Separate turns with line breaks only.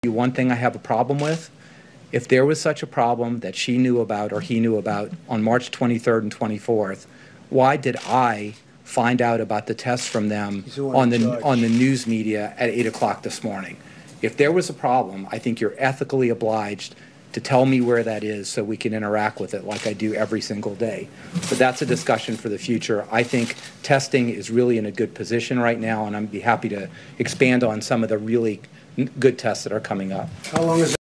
One thing I have a problem with, if there was such a problem that she knew about or he knew about on March 23rd and 24th, why did I find out about the tests from them on the news media at 8 o'clock this morning? If there was a problem, I think you're ethically obliged to tell me where that is so we can interact with it like I do every single day. But that's a discussion for the future. I think testing is really in a good position right now, and I'd be happy to expand on some of the really good tests that are coming up.
How long is